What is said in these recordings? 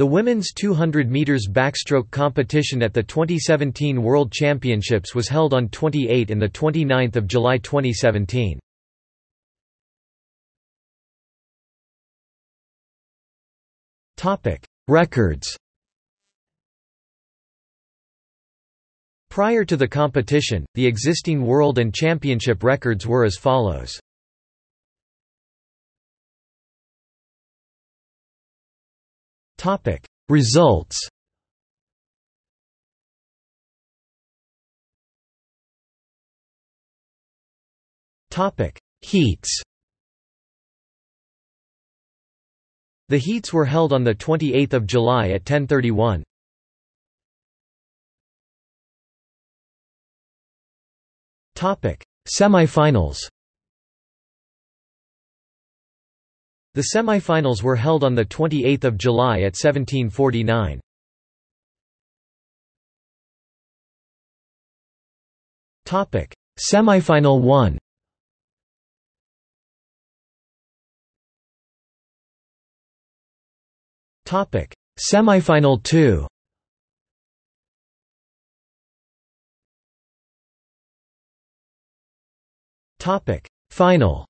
The women's 200 meters backstroke competition at the 2017 World Championships was held on 28 and 29 July 2017. Records. Prior to the competition, the existing world and championship records were as follows. Results. Heats. The heats were held on 28 July at 10:31. Semifinals. The semifinals were held on 28 July at 17:49. Semifinal 1. Semifinal 2. Final.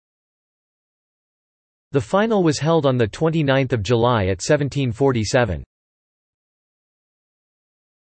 The final was held on 29 July at 17:47.